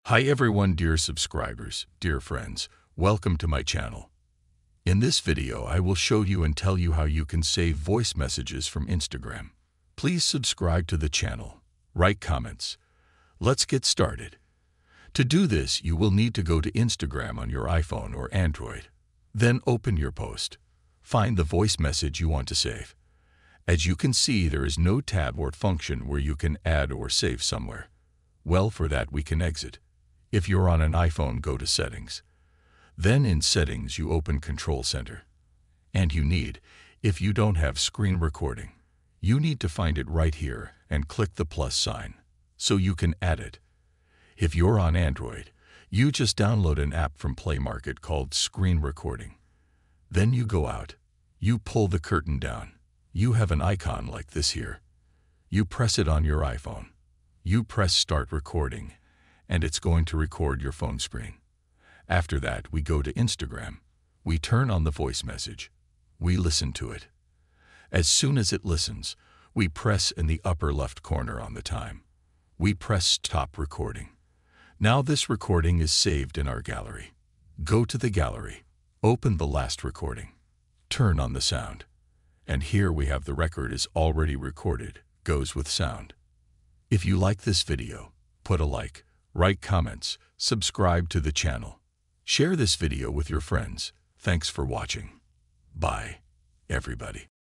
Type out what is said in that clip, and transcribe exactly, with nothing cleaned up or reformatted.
Hi everyone, dear subscribers, dear friends, welcome to my channel. In this video, I will show you and tell you how you can save voice messages from Instagram. Please subscribe to the channel, write comments. Let's get started. To do this, you will need to go to Instagram on your iPhone or Android. Then open your post. Find the voice message you want to save. As you can see, there is no tab or function where you can add or save somewhere. Well, for that we can exit. If you're on an iPhone, go to Settings. Then in Settings, you open Control Center. And you need, if you don't have screen recording, you need to find it right here and click the plus sign, so you can add it. If you're on Android, you just download an app from Play Market called Screen Recording. Then you go out, you pull the curtain down. You have an icon like this here. You press it on your iPhone. You press Start Recording, and it's going to record your phone screen. After that, we go to Instagram. We turn on the voice message. We listen to it. As soon as it listens, we press in the upper left corner on the time. We press Stop Recording. Now this recording is saved in our gallery. Go to the gallery, open the last recording, turn on the sound. And here we have the record is already recorded, goes with sound. If you like this video, put a like, write comments, subscribe to the channel. Share this video with your friends. Thanks for watching. Bye, everybody.